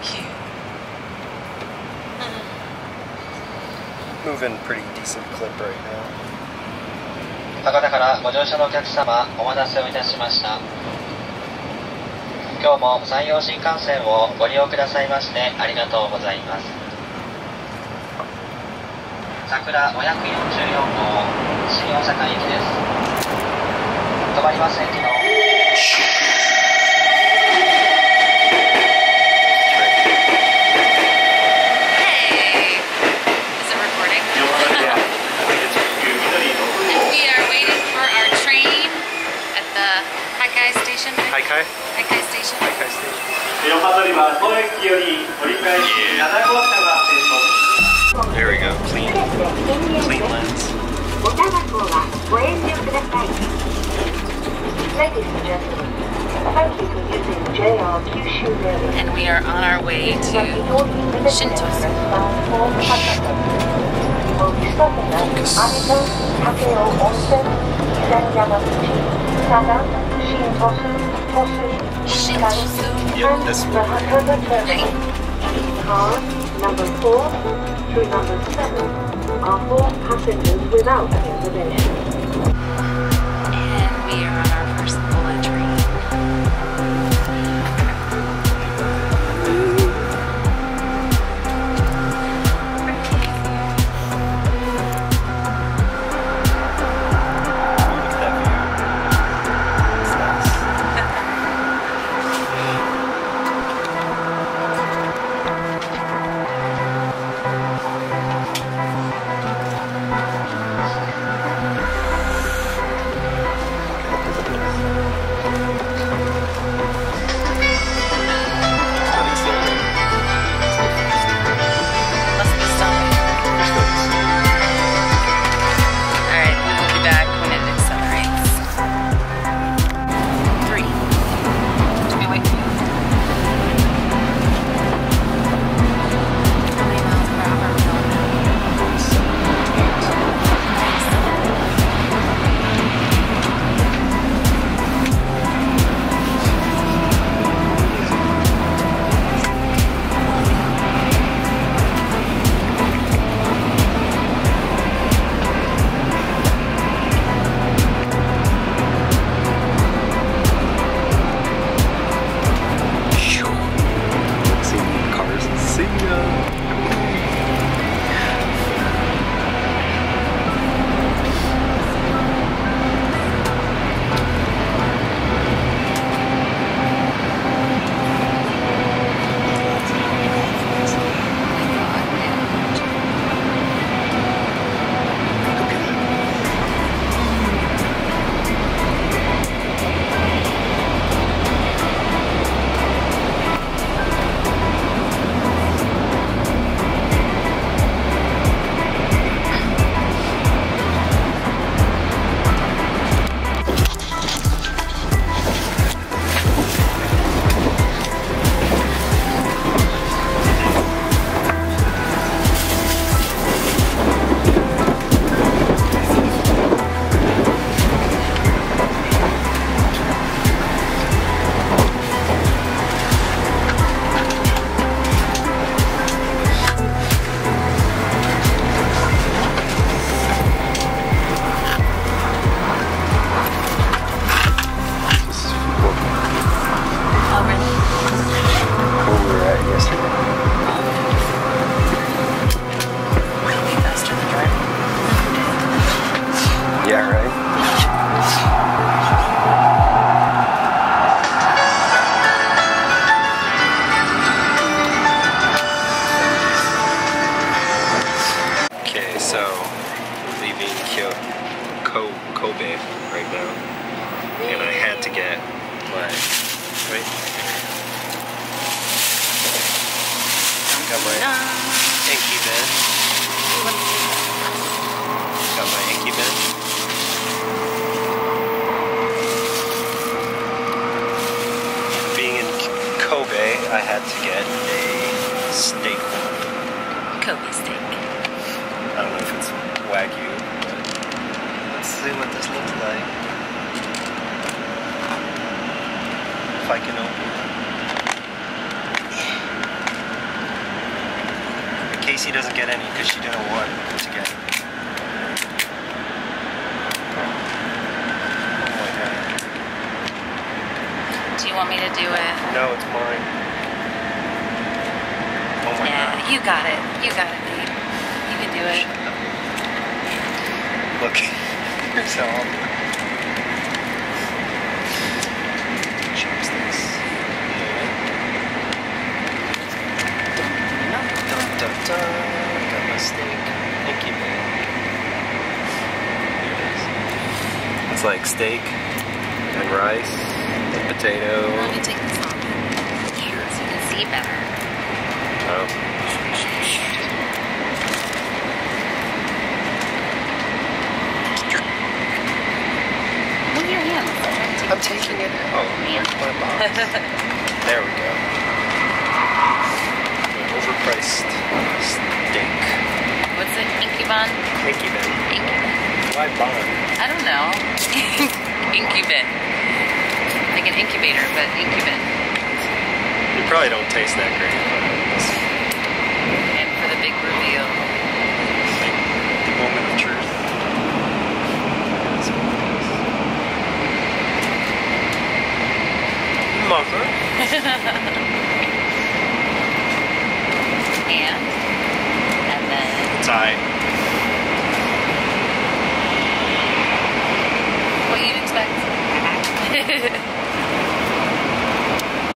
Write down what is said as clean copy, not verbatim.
cute. Moving pretty decent clip right now. 博多からご乗車のお客様、お待たせをいたしました。今日も山陽新幹線をご利用くださいましてありがとうございます。桜544号新大阪駅です。止まります駅の Haikai? Haikai Station. Haikai Station. 横取りは当駅より折り返し7号車が停止。 There we go. Clean lens. And we are on our way to Shinkansen. Yep, this one. Cars number 4 through number 7 are for passengers without reservation. And we are on our first bullet train. Kobe right now, and I had to get my got my ekiben. Got my ekiben. Being in Kobe, I had to get a steak one. Kobe steak. I don't know if it's Wagyu. Let's see what this looks like. If I can open it. Casey doesn't get any because she didn't want to get it. Oh my god. Do you want me to do it? No, it's mine. Oh my god. Yeah, you got it. You got it, babe. You can do it. Look, you're so awful. Choose this. Dun, dun, dun. Got my steak. Thank you, man. Here it is. It's like steak and rice and potato. Let me take this off so you can see better. Oh. Move your hands. I'm taking it out. Where's my box? There we go. An overpriced steak. What's it? Ikiben? Ekiben. Ikiben. Why bond? I don't know. Ikiben. Like an incubator, but Ikiben. You probably don't taste that great. And for the big reveal. Like the moment of truth. Mother. And then It's aight.